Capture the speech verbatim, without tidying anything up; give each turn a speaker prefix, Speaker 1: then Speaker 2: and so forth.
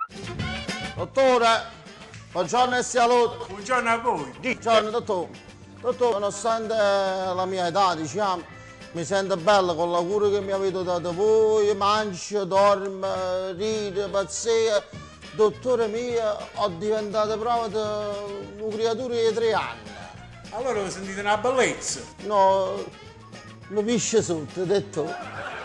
Speaker 1: Dottore, buongiorno e salute.
Speaker 2: Buongiorno a voi.
Speaker 1: Buongiorno, dottore. Dottore, nonostante la mia età, diciamo, mi sento bello con la cura che mi avete dato voi, mangio, dormo, rido, pazzia. Dottore mio, ho diventato proprio una creatura di tre anni.
Speaker 2: Allora ho sentito una bellezza.
Speaker 1: No, mi pisce sotto, detto.